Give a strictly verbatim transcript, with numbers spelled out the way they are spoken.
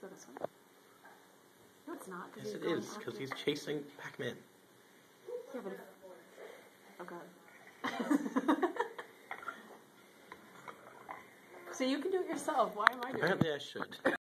go this way. No, it's not. Yes, it is, because he's chasing Pac-Man. Yeah, but if... Oh, God. So you can do it yourself. Why am I doing it? Apparently I should.